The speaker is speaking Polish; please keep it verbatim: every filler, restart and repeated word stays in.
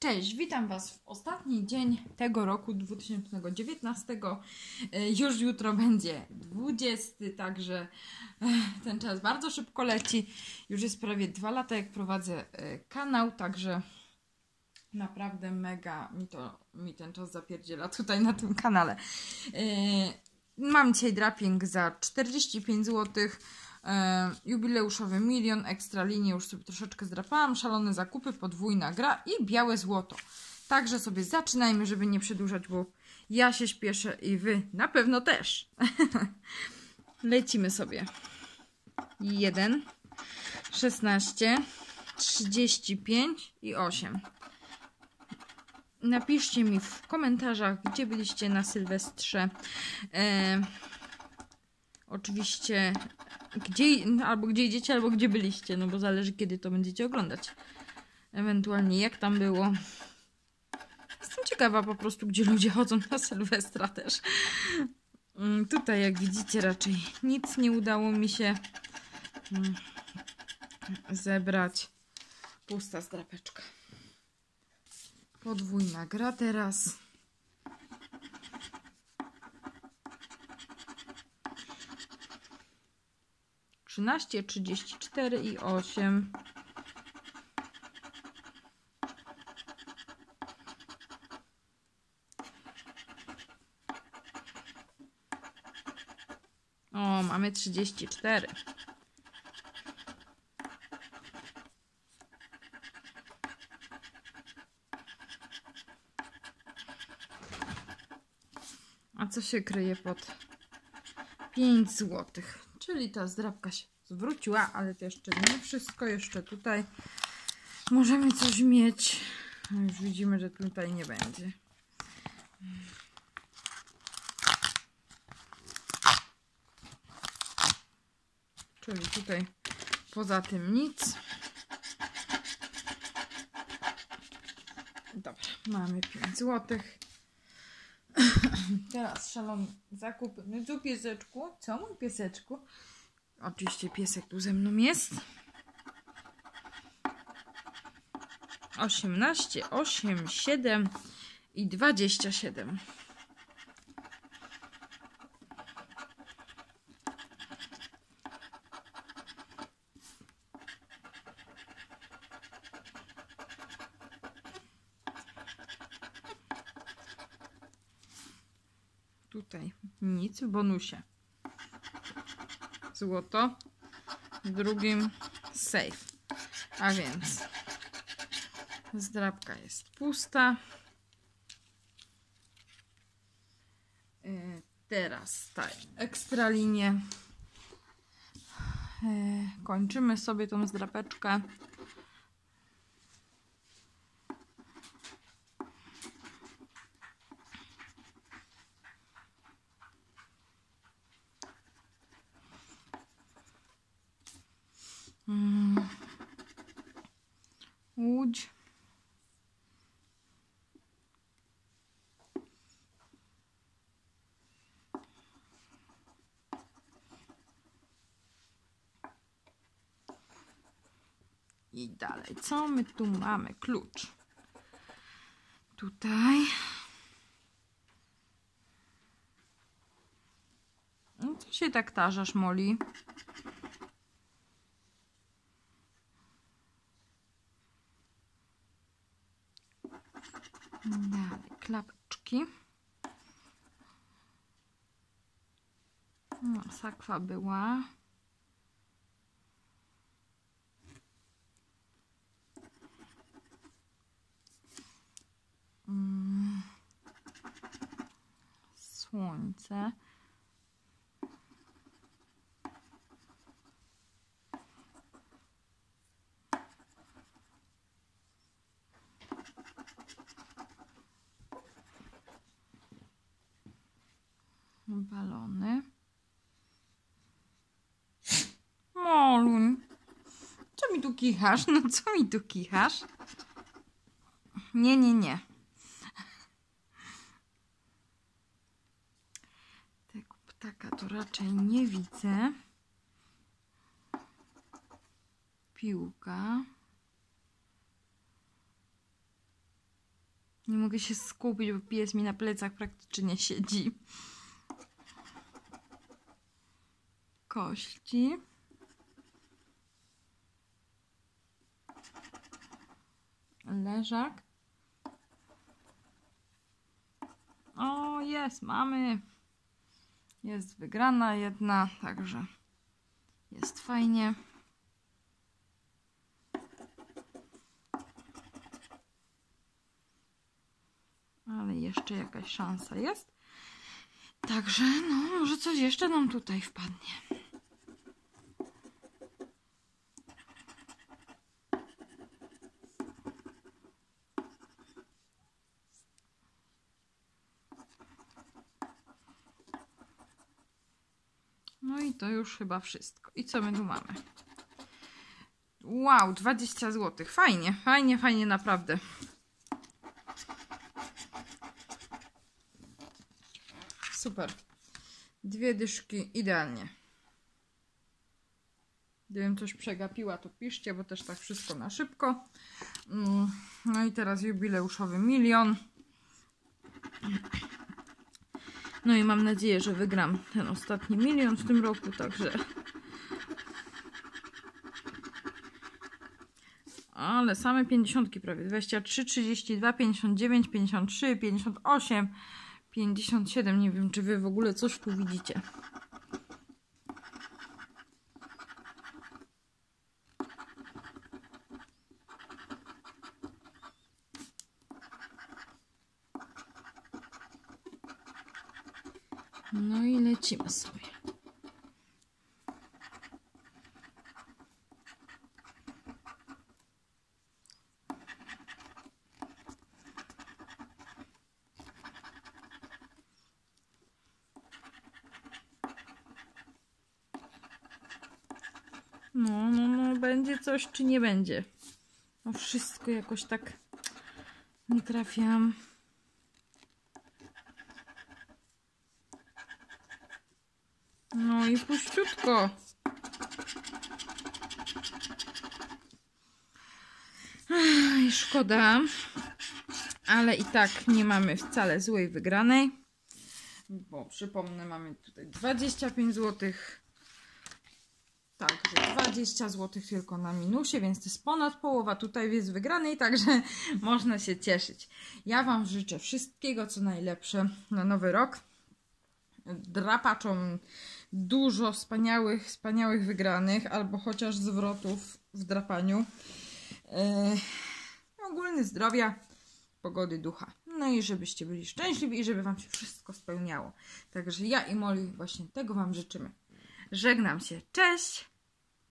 Cześć, witam Was w ostatni dzień tego roku dwa tysiące dziewiętnastego. Już jutro będzie dwudziesty, także ten czas bardzo szybko leci. Już jest prawie dwa lata, jak prowadzę kanał, także naprawdę mega mi, to, mi ten czas zapierdziela tutaj na tym kanale. Mam dzisiaj draping za czterdzieści pięć złotych. Jubileuszowy milion, ekstra linię już sobie troszeczkę zdrapałam, szalone zakupy, podwójna gra i białe złoto. Także sobie zaczynajmy, żeby nie przedłużać, bo ja się śpieszę i Wy na pewno też. Lecimy sobie. jeden, szesnaście, trzydzieści pięć i osiem. Napiszcie mi w komentarzach, gdzie byliście na Sylwestrze. E, oczywiście gdzie, albo gdzie idziecie, albo gdzie byliście, no bo zależy, kiedy to będziecie oglądać. Ewentualnie jak tam było. Jestem ciekawa po prostu, gdzie ludzie chodzą na Sylwestra też. Tutaj, jak widzicie, raczej nic nie udało mi się zebrać. Pusta zdrapeczka. Podwójna gra teraz. trzynaście, trzydzieści cztery i osiem. O, mamy trzydzieści cztery. A co się kryje pod pięć złotych? Czyli ta zdrapka się zwróciła, ale to jeszcze nie wszystko. Jeszcze tutaj możemy coś mieć. No już widzimy, że tutaj nie będzie. Czyli tutaj poza tym nic. Dobra, mamy pięć złotych. Teraz szalony zakup. No tu pieseczku. Co mój pieseczku? Oczywiście piesek tu ze mną jest. osiemnaście, osiem, siedem i dwadzieścia siedem. Tutaj nic w bonusie. Złoto. W drugim safe. A więc zdrapka jest pusta. Yy, teraz tak, ekstra linię. Yy, kończymy sobie tą zdrapeczkę. Hmm. Łódź. I dalej. Co my tu mamy? Klucz. Tutaj. No co się tak tarzasz, Moli? Dalej, klapeczki. No, sakwa była. Mm. Słońce. Balony. Moluń. Co mi tu kichasz? No co mi tu kichasz? Nie, nie, nie. Tego ptaka to raczej nie widzę. Piłka. Nie mogę się skupić, bo pies mi na plecach praktycznie siedzi. Kości. Leżak. O, jest, mamy. Jest wygrana jedna, także jest fajnie. Ale jeszcze jakaś szansa jest. Także, no, może coś jeszcze nam tutaj wpadnie. No i to już chyba wszystko. I co my tu mamy? Wow, dwadzieścia złotych. Fajnie, fajnie, fajnie, naprawdę. Super. Dwie dyszki idealnie. Gdybym coś przegapiła, to piszcie, bo też tak wszystko na szybko. No i teraz jubileuszowy milion. No i mam nadzieję, że wygram ten ostatni milion w tym roku, także... Ale same pięćdziesiątki prawie. dwadzieścia trzy, trzydzieści dwa, pięćdziesiąt dziewięć, pięćdziesiąt trzy, pięćdziesiąt osiem, pięćdziesiąt siedem. Nie wiem, czy wy w ogóle coś tu widzicie. No i lecimy sobie. No, no, no, będzie coś czy nie będzie? No wszystko jakoś tak nie trafiam. No i puściutko. Ach, szkoda. Ale i tak nie mamy wcale złej wygranej. Bo przypomnę, mamy tutaj dwadzieścia pięć złotych. Także dwadzieścia złotych tylko na minusie, więc to jest ponad połowa tutaj jest wygranej, także można się cieszyć. Ja wam życzę wszystkiego, co najlepsze na nowy rok. Drapaczom dużo wspaniałych, wspaniałych wygranych, albo chociaż zwrotów w drapaniu. Yy, ogólnie zdrowia, pogody ducha. No i żebyście byli szczęśliwi i żeby wam się wszystko spełniało. Także ja i Molly właśnie tego wam życzymy. Żegnam się. Cześć!